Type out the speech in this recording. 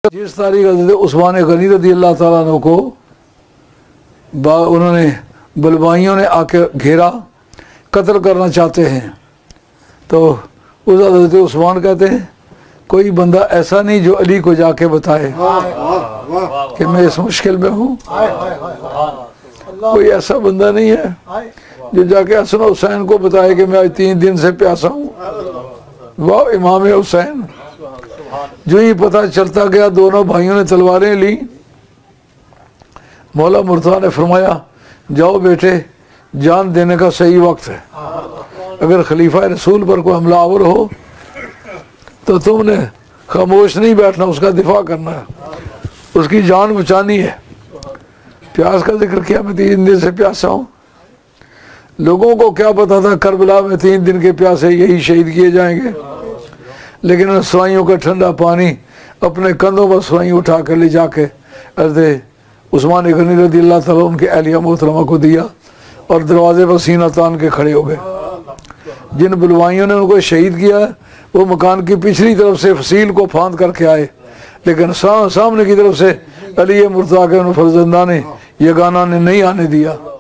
जिस तारीख हज़रत उस्मान गनी रज़ी अल्लाह ताला अन्हु को उन्होंने बलवाइयों ने आके घेरा, कत्ल करना चाहते हैं, तो उस हज़रत उस्मान कहते हैं कोई बंदा ऐसा नहीं जो अली को जाके बताए कि मैं इस मुश्किल में हूँ। कोई ऐसा बंदा नहीं है जो जाके हसन हुसैन को बताए कि मैं आज 3 दिन से प्यासा हूँ। वाह इमाम हुसैन। जो ही पता चलता गया दोनों भाइयों ने तलवारें ली। मौला मुर्तज़ा ने फरमाया जाओ बेटे, जान देने का सही वक्त है। अगर खलीफा रसूल पर कोई हमलावर हो तो तुमने खामोश नहीं बैठना, उसका दिफा करना है, उसकी जान बचानी है। प्यास का जिक्र किया, मैं 3 दिन से प्यासा हूँ। लोगों को क्या पता था करबला में 3 दिन के प्यासे यही शहीद किए जाएंगे, लेकिन सवाइयों का ठंडा पानी अपने कंधों पर सवाई उठा कर ले जाके हज़रत उस्मान गनी रज़ी अल्लाह ताला उनके अहलिया मोहतरमा को दिया और दरवाजे पर सीना तान के खड़े हो गए। जिन बलवाइयों ने उनको शहीद किया वो मकान की पिछली तरफ से फसील को फांद करके आए, लेकिन सामने की तरफ से अली मुर्तज़ा के फर्जंदा ने यगाना ने नहीं आने दिया।